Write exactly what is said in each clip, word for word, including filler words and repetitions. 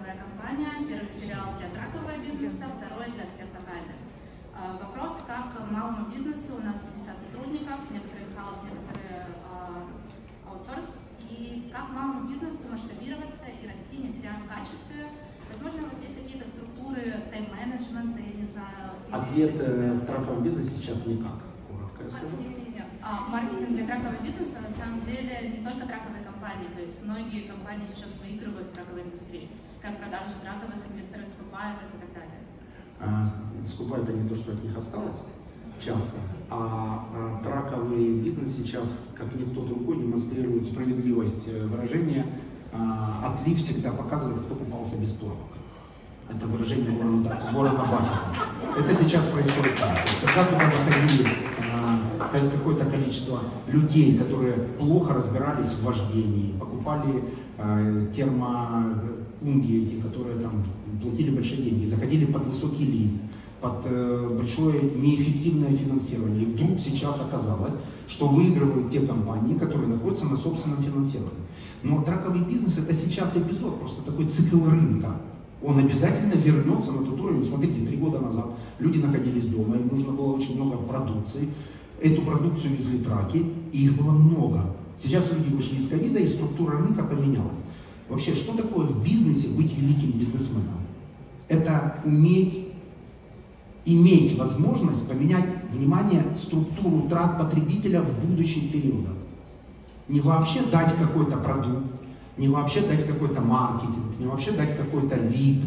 траковая компания. Первый филиал для тракового бизнеса, второй для всех локальных. Вопрос, как малому бизнесу, у нас пятьдесят сотрудников, некоторые хаус, некоторые аутсорс, и как малому бизнесу масштабироваться и расти, не теряя в качестве. Возможно, у вас есть какие-то структуры тайм-менеджмента, я не знаю. Ответ э, в траковом бизнесе сейчас никак. Коротко я скажу. А, не, не, не. А, маркетинг для тракового бизнеса на самом деле не только траковые компании, то есть многие компании сейчас выигрывают в траковой индустрии. Как продажи траковых, инвесторы скупают их и так далее. А, скупают они то, что от них осталось, часто. А, а траковый бизнес сейчас, как никто другой, демонстрирует справедливость выражения. А, отлив всегда показывает, кто купался без плавок. Это выражение Уоррена, Уоррена Баффета. Это сейчас происходит так. Когда туда заходили а, какое-то количество людей, которые плохо разбирались в вождении, покупали а, термопунги, эти, которые там платили большие деньги, заходили под высокий лист, под э, большое неэффективное финансирование. И вдруг сейчас оказалось, что выигрывают те компании, которые находятся на собственном финансировании. Но траковый бизнес это сейчас эпизод, просто такой цикл рынка. Он обязательно вернется на тот уровень. Смотрите, три года назад люди находились дома, им нужно было очень много продукции. Эту продукцию везли траки, и их было много. Сейчас люди вышли из ковида, и структура рынка поменялась. Вообще, что такое в бизнесе быть великим бизнесменом? Это уметь, иметь возможность поменять, внимание, структуру трат потребителя в будущих периодах. Не вообще дать какой-то продукт, не вообще дать какой-то маркетинг, не вообще дать какой-то лид,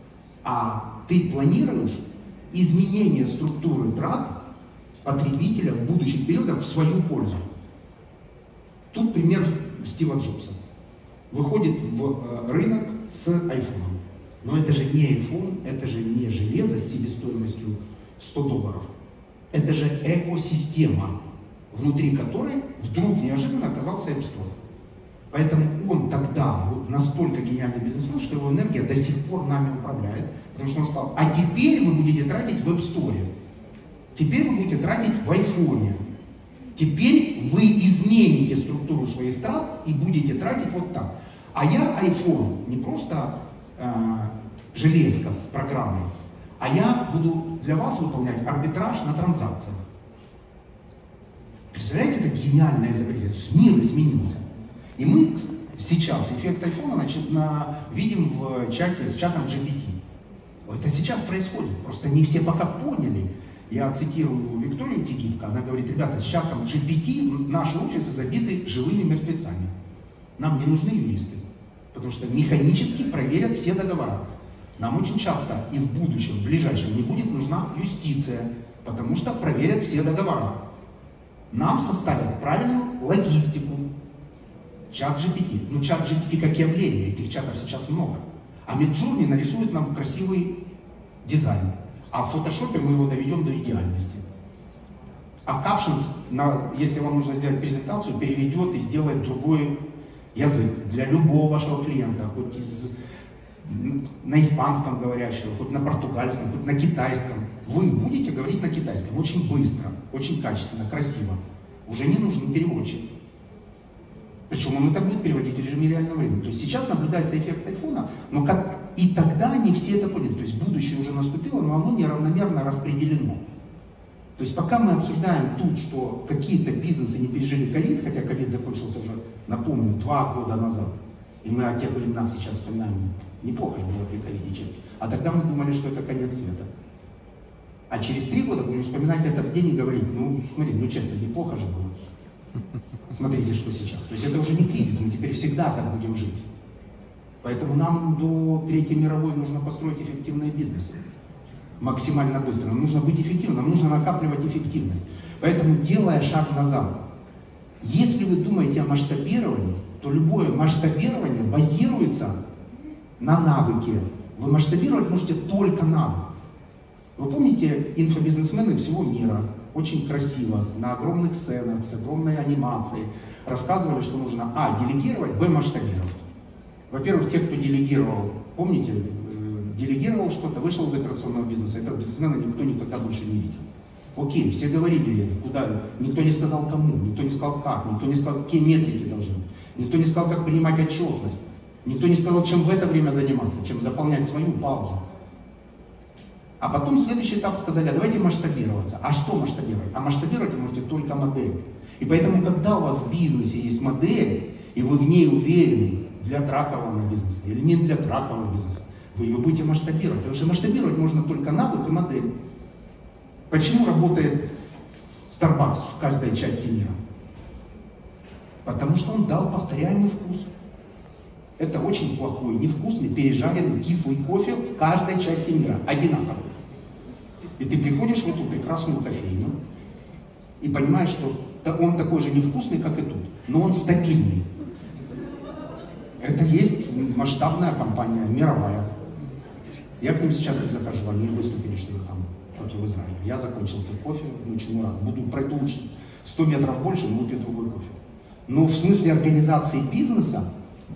а ты планируешь изменение структуры трат потребителя в будущих периодах в свою пользу. Тут пример Стива Джобса. Выходит в рынок с айфоном. Но это же не iPhone, это же не железо с себестоимостью сто долларов. Это же экосистема, внутри которой вдруг неожиданно оказался App Store. Поэтому он тогда вот настолько гениальный бизнесмен, что его энергия до сих пор нами управляет. Потому что он сказал, а теперь вы будете тратить в App Store. Теперь вы будете тратить в iPhone. Теперь вы измените структуру своих трат и будете тратить вот так. А я iPhone не просто э, железка с программой, а я буду для вас выполнять арбитраж на транзакциях. Представляете, это гениальное изобретение. Мир изменился. И мы сейчас эффект айфона значит, на, видим в чате с чатом джи пи ти. Это сейчас происходит. Просто не все пока поняли. Я цитирую Викторию Тегибко, она говорит, ребята, с чатом джи пи ти наши офисы забиты живыми мертвецами. Нам не нужны юристы, потому что механически проверят все договора. Нам очень часто и в будущем, в ближайшем, не будет нужна юстиция, потому что проверят все договора. Нам составят правильную логистику. Чат джи пи ти. Ну, чат джи пи ти как явление, этих чатов сейчас много. А Midjourney нарисует нам красивый дизайн. А в фотошопе мы его доведем до идеальности. А Captions, на, если вам нужно сделать презентацию, переведет и сделает другой язык для любого вашего клиента, хоть из, на испанском говорящего, хоть на португальском, хоть на китайском. Вы будете говорить на китайском очень быстро, очень качественно, красиво. Уже не нужен переводчик. Причем он это будет переводить в режиме реального времени. То есть сейчас наблюдается эффект айфона, но как и тогда не все это поняли. То есть будущее уже наступило, но оно неравномерно распределено. То есть пока мы обсуждаем тут, что какие-то бизнесы не пережили ковид, хотя ковид закончился уже, напомню, два года назад, и мы о тех временах сейчас вспоминаем, неплохо же было при ковиде, честно. А тогда мы думали, что это конец света. А через три года будем вспоминать этот день и говорить, ну, смотри, ну честно, неплохо же было. Смотрите, что сейчас. То есть это уже не кризис, мы теперь всегда так будем жить. Поэтому нам до Третьей мировой нужно построить эффективные бизнесы. Максимально быстро. Нам нужно быть эффективным, нам нужно накапливать эффективность. Поэтому, делая шаг назад, если вы думаете о масштабировании, то любое масштабирование базируется на навыке. Вы масштабировать можете только навык. Вы помните инфобизнесмены всего мира? Очень красиво, на огромных сценах, с огромной анимацией, рассказывали, что нужно а. делегировать, б. масштабировать. Во-первых, те, кто делегировал, помните, делегировал что-то, вышел из операционного бизнеса, этого бизнесмена никто никогда больше не видел. Окей, все говорили, куда, никто не сказал кому, никто не сказал как, никто не сказал, какие метрики должны быть, никто не сказал, как принимать отчетность. Никто не сказал, чем в это время заниматься, чем заполнять свою паузу. А потом следующий этап сказали, а давайте масштабироваться. А что масштабировать? А масштабировать вы можете только модель. И поэтому, когда у вас в бизнесе есть модель, и вы в ней уверены для тракового бизнеса или не для тракового бизнеса, вы ее будете масштабировать. Потому что масштабировать можно только навык и модель. Почему работает Starbucks в каждой части мира? Потому что он дал повторяемый вкус. Это очень плохой, невкусный, пережаренный, кислый кофе в каждой части мира. Одинаковый. И ты приходишь в эту прекрасную кофейню и понимаешь, что он такой же невкусный, как и тут, но он стабильный. Это есть масштабная компания, мировая. Я к ним сейчас не захожу, они выступили, что их там против Израиля. Я закончил свой кофе, очень рад. Буду, пройду сто метров больше, но выпью другой кофе. Но в смысле организации бизнеса,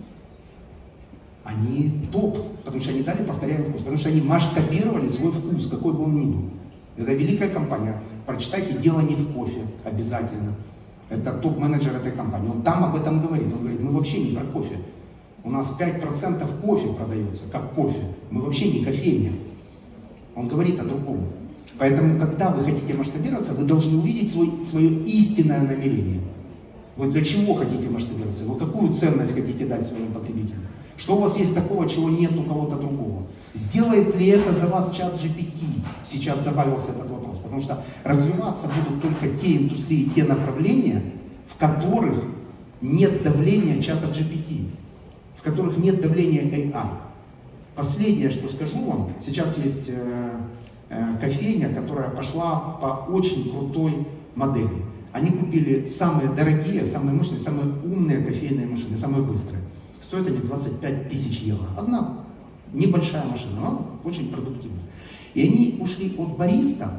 они топ, потому что они дали повторяемый вкус, потому что они масштабировали свой вкус, какой бы он ни был. Это великая компания. Прочитайте «Дело не в кофе» обязательно. Это топ-менеджер этой компании. Он там об этом говорит. Он говорит, мы вообще не про кофе. У нас пять процентов кофе продается, как кофе. Мы вообще не кофейня. Он говорит о другом. Поэтому, когда вы хотите масштабироваться, вы должны увидеть свой, свое истинное намерение. Вы для чего хотите масштабироваться? Вы какую ценность хотите дать своему потребителю? Что у вас есть такого, чего нет у кого-то другого? Сделает ли это за вас чат джи пи ти? Сейчас добавился этот вопрос. Потому что развиваться будут только те индустрии, те направления, в которых нет давления чата джи пи ти, в которых нет давления эй ай. Последнее, что скажу вам, сейчас есть э, э, кофейня, которая пошла по очень крутой модели. Они купили самые дорогие, самые мощные, самые умные кофейные машины, самые быстрые. Стоят они двадцать пять тысяч евро. Одна небольшая машина, но очень продуктивная. И они ушли от бариста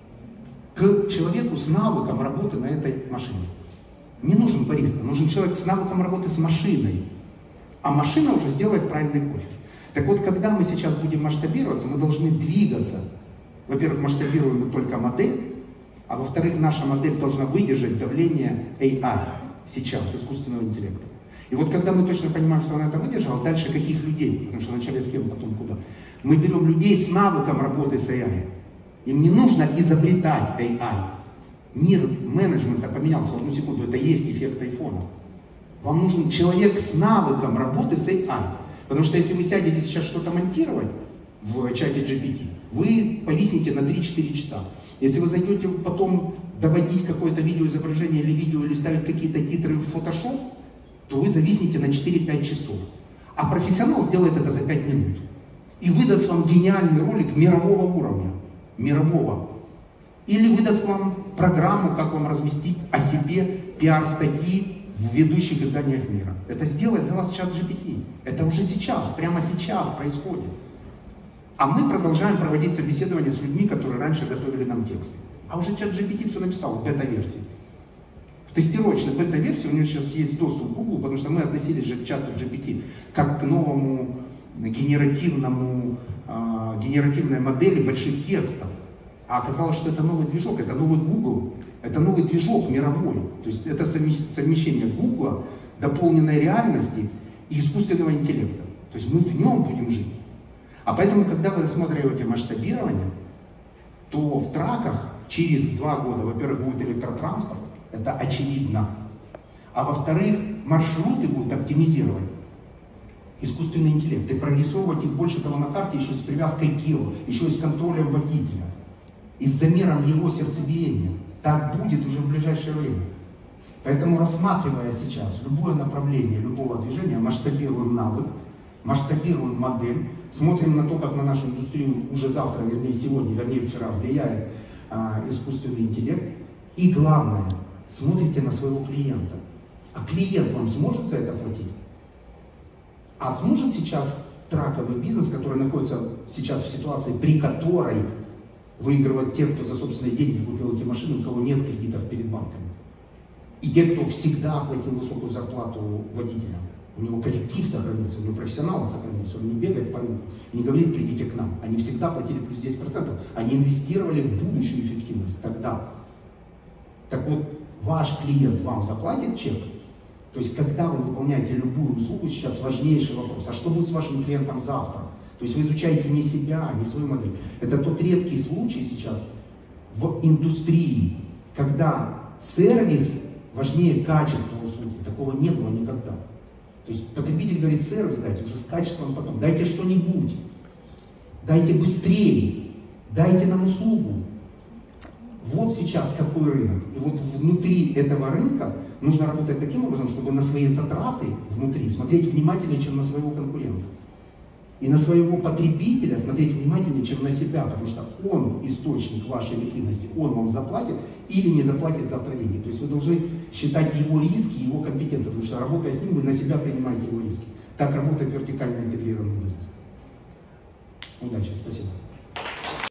к человеку с навыком работы на этой машине. Не нужен бариста, нужен человек с навыком работы с машиной. А машина уже сделает правильный кофе. Так вот, когда мы сейчас будем масштабироваться, мы должны двигаться. Во-первых, масштабируем мы только модель, а во-вторых, наша модель должна выдержать давление эй ай сейчас, искусственного интеллекта. И вот когда мы точно понимаем, что она это выдержала, дальше каких людей, потому что вначале с кем, потом куда. Мы берем людей с навыком работы с эй ай. Им не нужно изобретать эй ай. Мир менеджмента поменялся в одну секунду, это есть эффект айфона. Вам нужен человек с навыком работы с эй ай. Потому что если вы сядете сейчас что-то монтировать в чате джи пи ти, вы повиснете на три-четыре часа. Если вы зайдете потом доводить какое-то видеоизображение или видео, или ставить какие-то титры в Photoshop, то вы зависнете на четыре-пять часов. А профессионал сделает это за пять минут. И выдаст вам гениальный ролик мирового уровня. Мирового. Или выдаст вам программу, как вам разместить о себе пиар-статьи в ведущих изданиях мира. Это сделает за вас чат джи пи ти. Это уже сейчас, прямо сейчас происходит. А мы продолжаем проводить собеседования с людьми, которые раньше готовили нам тексты. А уже чат джи пи ти все написал в бета-версии. В тестировочной бета-версии у него сейчас есть доступ к Google, потому что мы относились же к чату джи пи ти как к новому генеративному, э, генеративной модели больших текстов. А оказалось, что это новый движок, это новый Google, это новый движок мировой. То есть это совмещение Google, дополненной реальности и искусственного интеллекта. То есть мы в нем будем жить. А поэтому, когда вы рассматриваете масштабирование, то в траках через два года, во-первых, будет электротранспорт, это очевидно. А во-вторых, маршруты будут оптимизировать искусственный интеллект и прорисовывать их, больше того, на карте еще с привязкой к телу, еще и с контролем водителя, и с замером его сердцебиения. Так будет уже в ближайшее время. Поэтому, рассматривая сейчас любое направление, любого движения, масштабируем навык, масштабируем модель, смотрим на то, как на нашу индустрию уже завтра, вернее сегодня, вернее вчера влияет а, искусственный интеллект. И главное, смотрите на своего клиента. А клиент вам сможет за это платить? А сможет сейчас траковый бизнес, который находится сейчас в ситуации, при которой выигрывают те, кто за собственные деньги купил эти машины, у кого нет кредитов перед банками. И те, кто всегда платил высокую зарплату водителям. У него коллектив сохранился, у него профессионалы сохранился, он не бегает по рынку, не говорит «придите к нам». Они всегда платили плюс десять процентов, они инвестировали в будущую эффективность тогда. Так вот, ваш клиент вам заплатит чек, То есть, когда вы выполняете любую услугу, сейчас важнейший вопрос, а что будет с вашим клиентом завтра? То есть, вы изучаете не себя, не свою модель. Это тот редкий случай сейчас в индустрии, когда сервис важнее качества услуги. Такого не было никогда. То есть, потребитель говорит, сервис дайте, уже с качеством потом. Дайте что-нибудь. Дайте быстрее. Дайте нам услугу. Вот сейчас какой рынок. И вот внутри этого рынка нужно работать таким образом, чтобы на свои затраты внутри смотреть внимательнее, чем на своего конкурента. И на своего потребителя смотреть внимательнее, чем на себя, потому что он источник вашей ликвидности, он вам заплатит или не заплатит завтра деньги. То есть вы должны считать его риски, его компетенции, потому что работая с ним, вы на себя принимаете его риски. Так работает вертикально интегрированный бизнес. Удачи, спасибо.